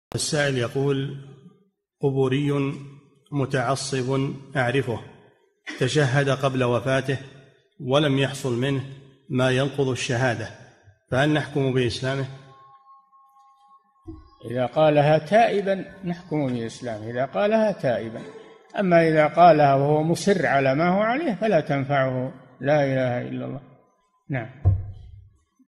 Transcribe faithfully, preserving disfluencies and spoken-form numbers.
السائل يقول: قبوري متعصب أعرفه تشهد قبل وفاته ولم يحصل منه ما ينقض الشهادة، فهل نحكم بإسلامه؟ إذا قالها تائبا نحكم بإسلامه، إذا قالها تائبا. أما إذا قالها وهو مصر على ما هو عليه فلا تنفعه لا إله إلا الله. نعم.